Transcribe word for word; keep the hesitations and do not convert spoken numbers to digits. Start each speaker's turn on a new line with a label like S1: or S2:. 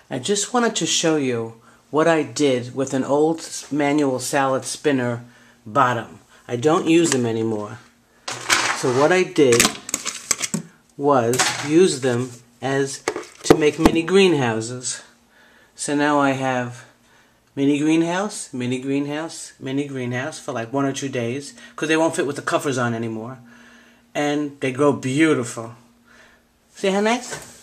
S1: I just wanted to show you what I did with an old manual salad spinner bottom. I don't use them anymore. So what I did was use them as to make mini greenhouses. So now I have mini greenhouse, mini greenhouse, mini greenhouse for like one or two days because they won't fit with the covers on anymore. And they grow beautiful. See how nice?